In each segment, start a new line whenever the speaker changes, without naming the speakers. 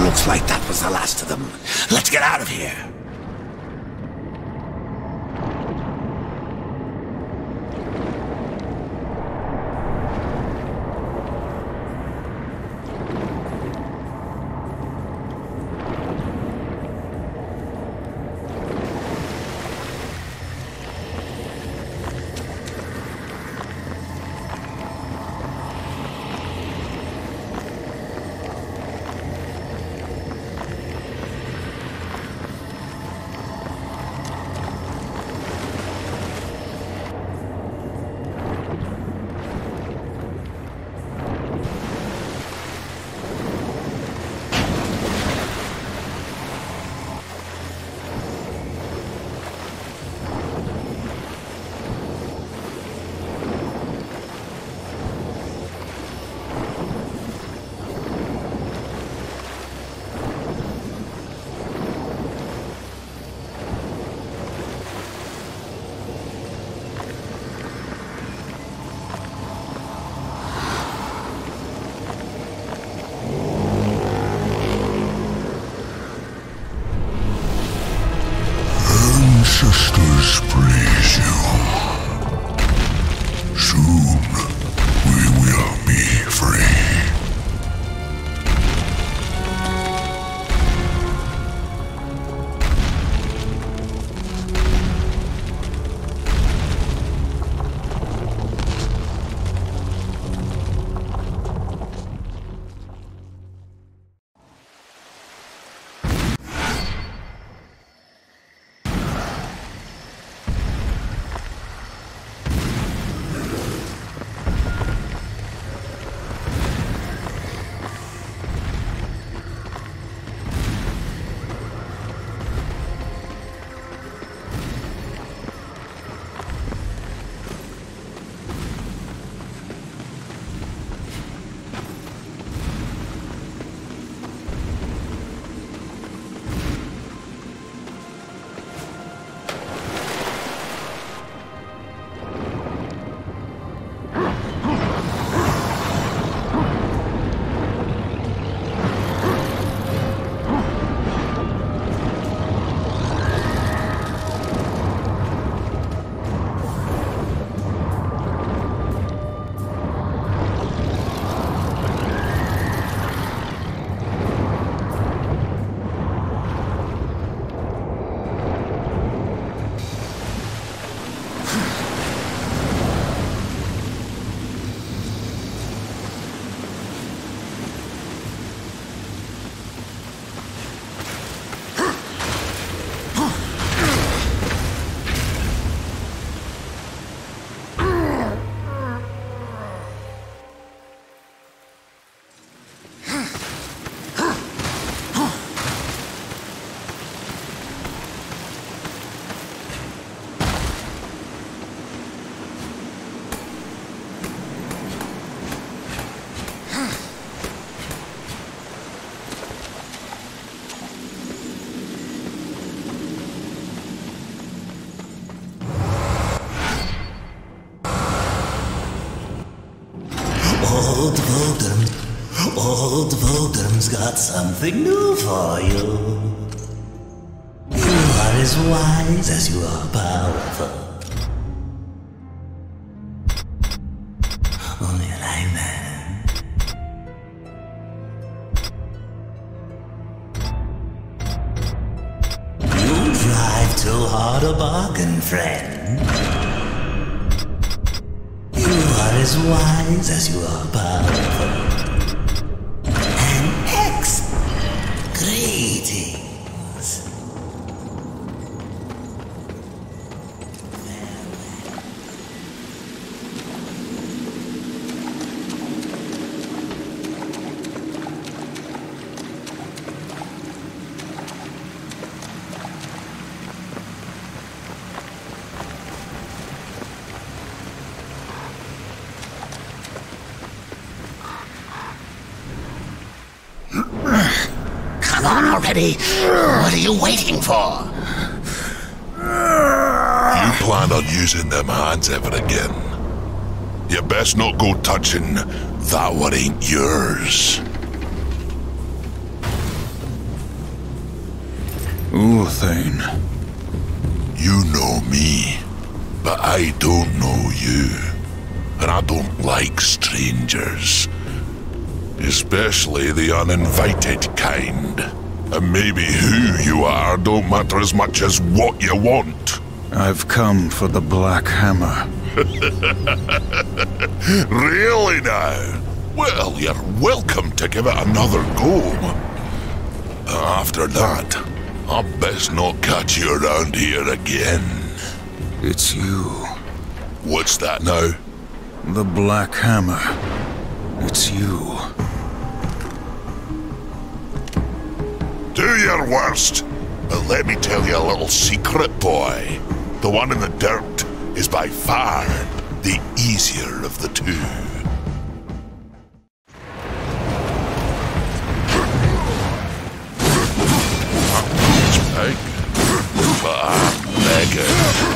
Looks like that was the last of them. Let's get out of here.
Ancestors praise you. Soon we will be free.
Old Voldem's got something new for you. You are as wise as you are powerful. Oh, you like that? You drive too hard a bargain, friend. You are as wise as you are powerful. Greetings.
Come on already! What are you waiting for?
You plan on using them hands ever again? You best not go touching that what ain't yours.
Uthane.
You know me, but I don't know you. And I don't like strangers. Especially the uninvited kind. And maybe who you are don't matter as much as what you want.
I've come for the Black Hammer.
Really now? Well, you're welcome to give it another go. After that, I best not catch you around here again.
It's you.
What's that now?
The Black Hammer. It's you.
Do your worst. But let me tell you a little secret, boy. The one in the dirt is by far the easier of the two. I'm big, but I'm bigger.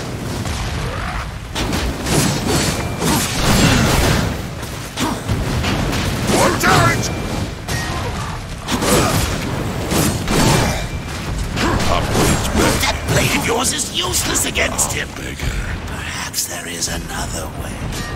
Watch out!
That blade of yours is useless against him.
Bigger.
Perhaps there is another way.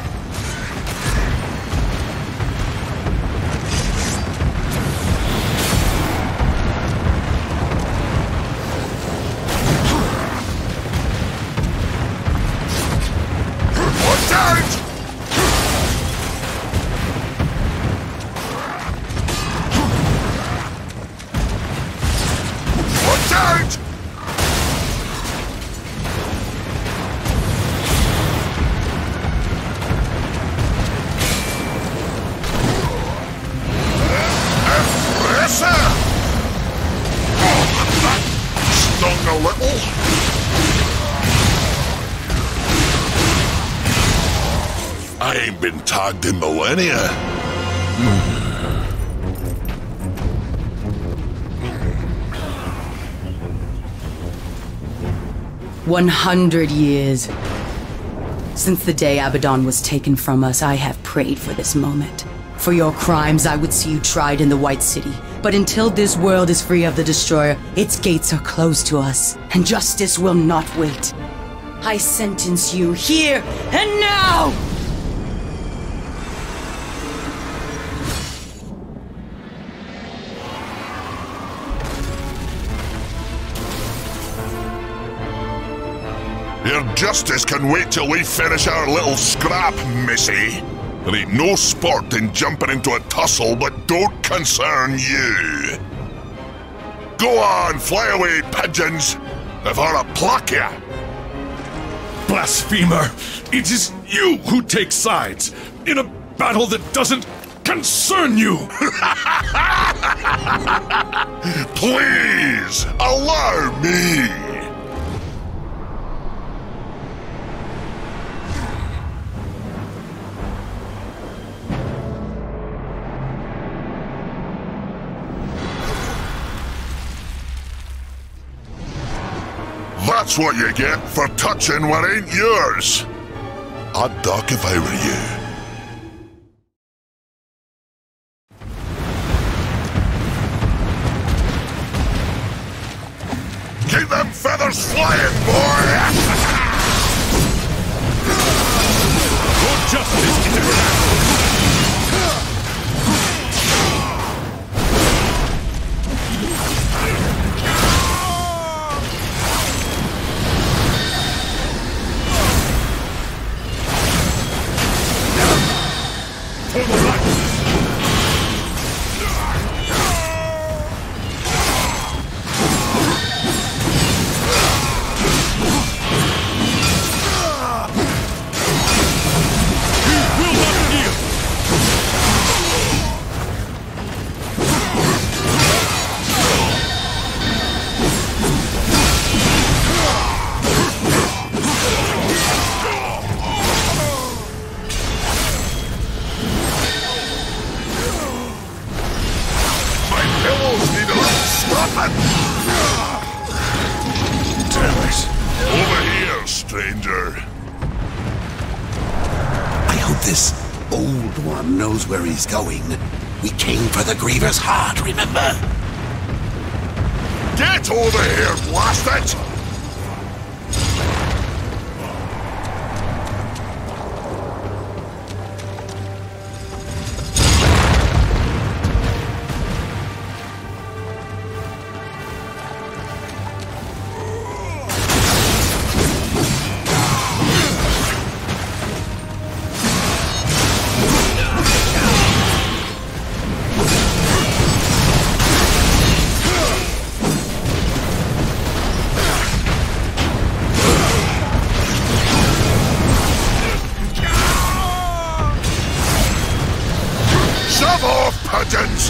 Watch out! Watch out! Impressive! That stung a little. I ain't been tagged in millennia.
100 years. Since the day Abaddon was taken from us, I have prayed for this moment. For your crimes, I would see you tried in the White City. But until this world is free of the Destroyer, its gates are closed to us, and justice will not wait. I sentence you here and now!
Your justice can wait till we finish our little scrap, missy. There ain't no sport in jumping into a tussle that don't concern you. Go on, fly away, pigeons, if I'll pluck ya.
Blasphemer! It is you who take sides in a battle that doesn't concern you!
Please, allow me. That's what you get for touching what ain't yours. I'd duck if I were you. Keep them feathers flying, boy!
Your justice is everlasting!
Over here, stranger.
I hope this old one knows where he's going. We came for the Griever's heart, remember?
Get over here, blast it! Pigeons!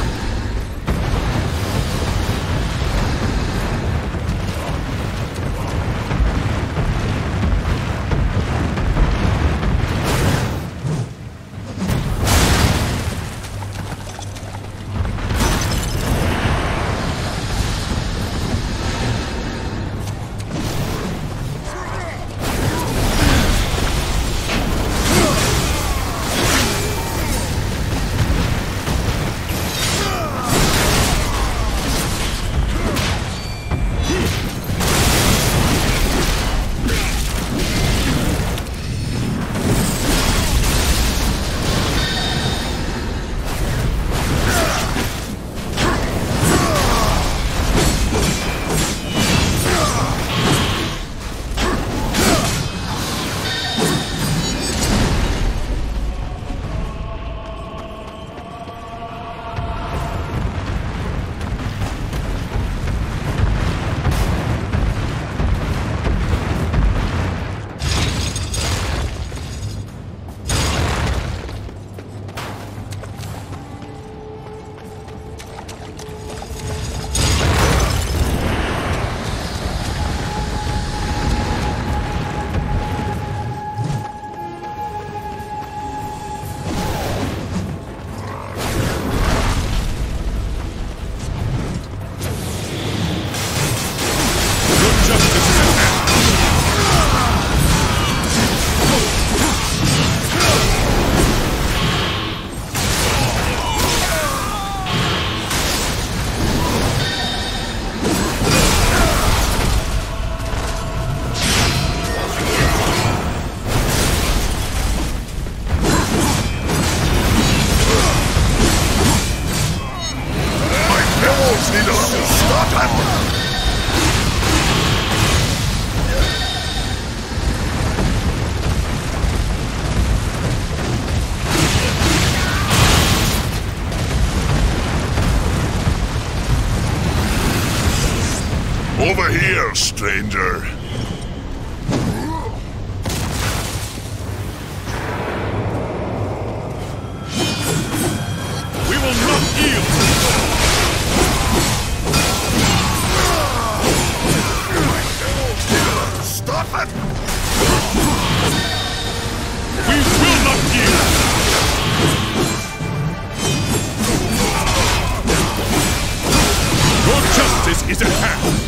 Over here, stranger.
We will not yield!
Stop it!
We will not yield! Your justice is at hand!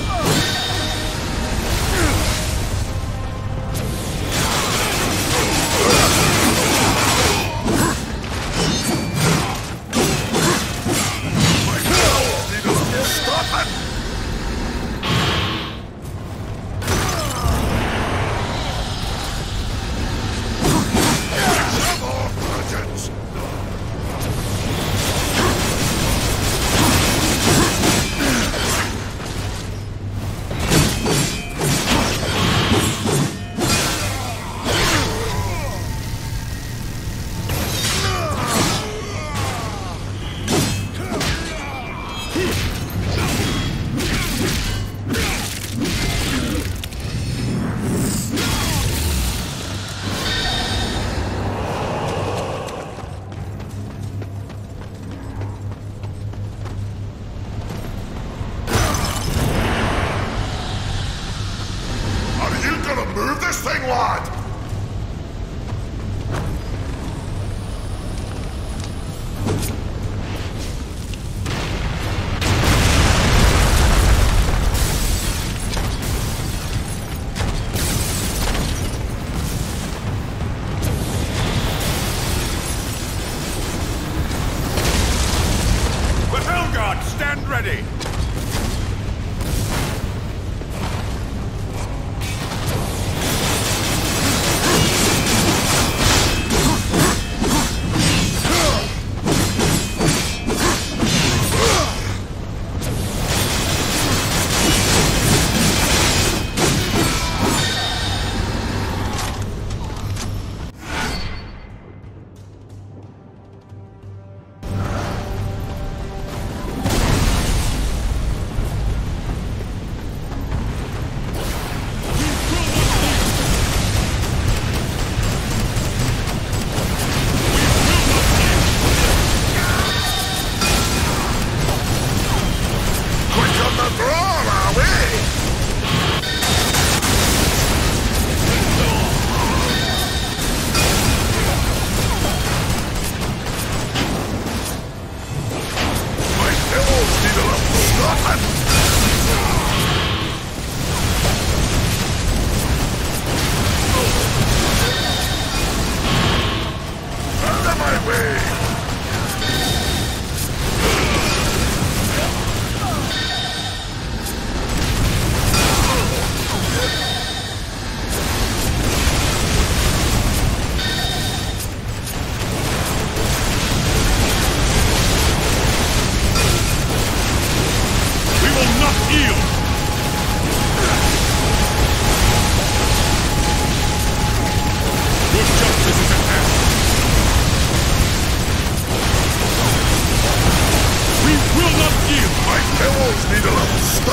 Move this thing, lad!
The Hellguard, stand ready!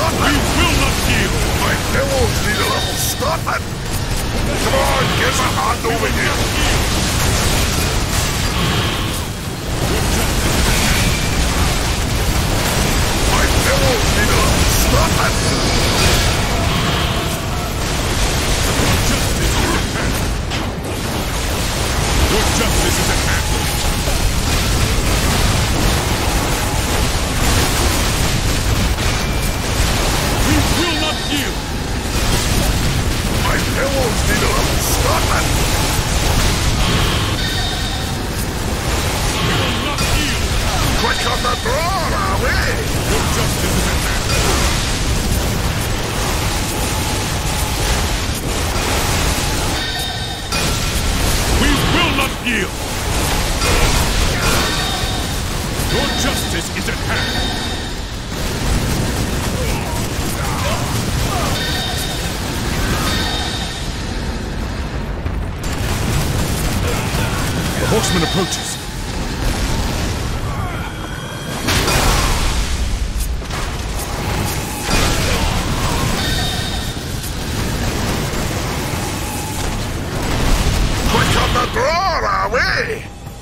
stopping!
We will not yield!
My pillows need a little stopping! Come on, give a hand over here! My pillows need a little stopping!
Your justice is at hand! We will not yield!
My pillows need a little stopping!
We will not yield!
Quick on the draw, are we?
Your justice is at hand! We will not yield! Your justice is at hand! The horseman approaches.
Quick on the draw, are we?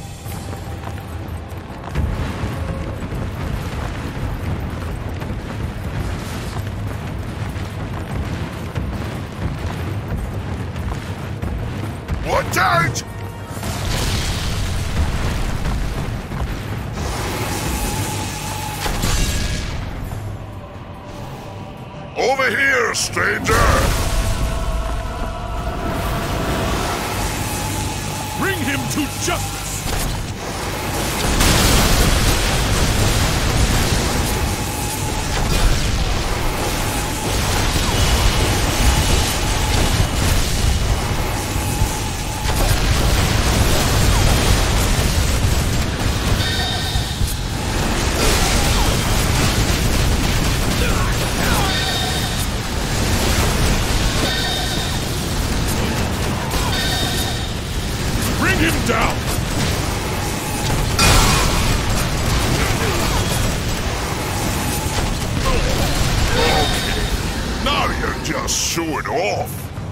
Watch out! Over here, stranger!
Bring him to justice! Bring him down!
Now you're just showing off.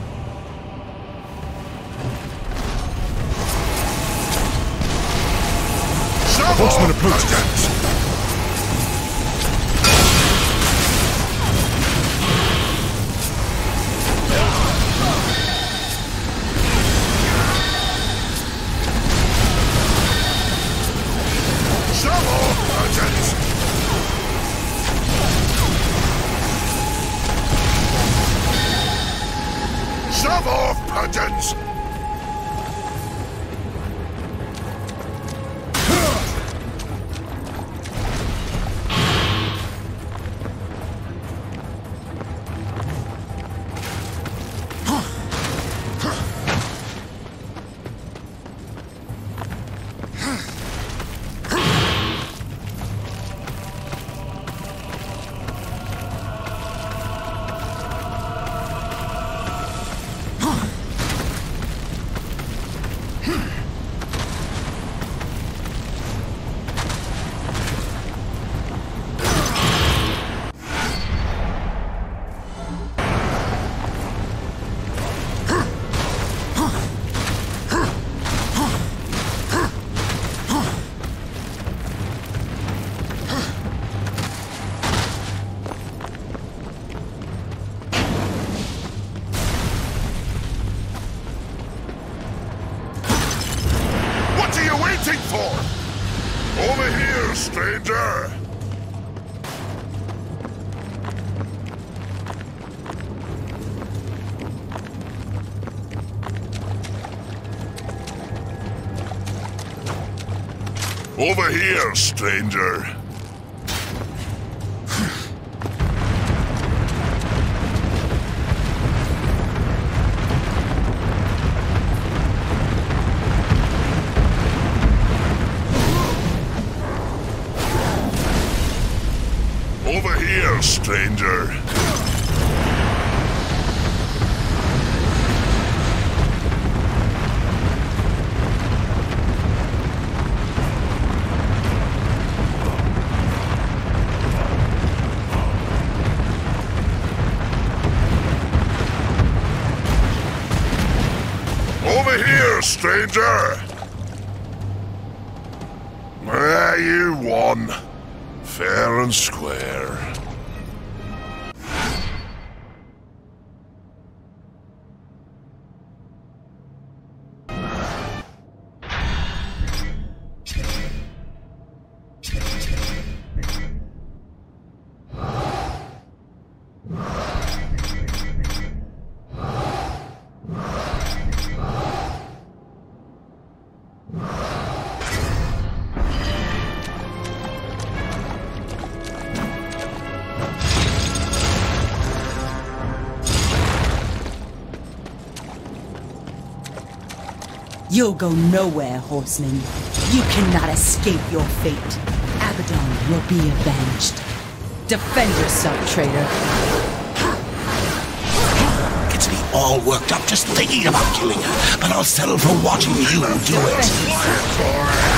The horseman approaches.
Shove off, pigeons! Over here, stranger! Over here, stranger! Over here, stranger! stranger! You won. Fair and square.
You'll go nowhere, horseman. You cannot escape your fate. Abaddon will be avenged. Defend yourself, traitor.
Gets me all worked up just thinking about killing her, but I'll settle for watching you do it.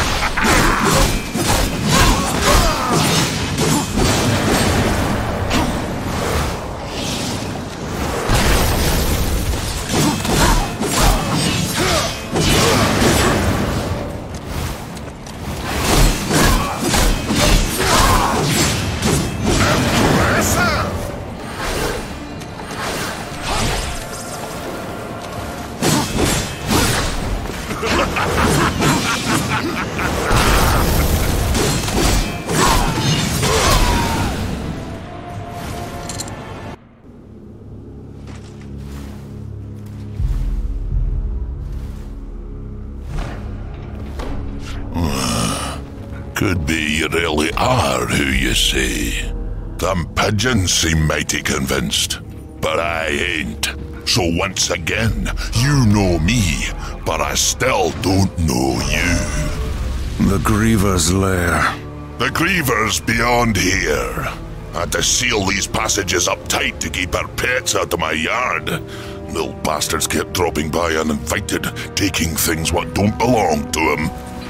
Could be you really are who you say. Them pigeons seem mighty convinced, but I ain't. So once again, you know me, but I still don't know you.
The Griever's lair.
The Griever's beyond here. I had to seal these passages up tight to keep our pets out of my yard. Little bastards kept dropping by uninvited, taking things what don't belong to them.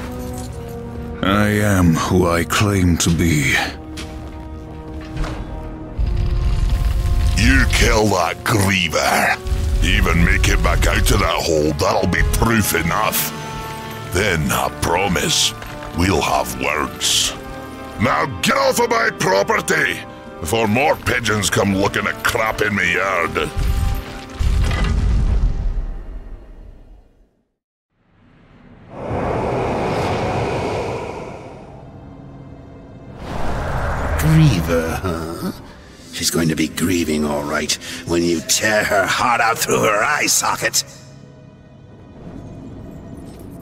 I am who I claim to be.
You kill that Griever. Even make it back out of that hole, that'll be proof enough. Then, I promise, we'll have words. Now get off of my property, before more pigeons come looking at crap in my yard.
Griever, huh? She's going to be grieving, all right, when you tear her heart out through her eye socket.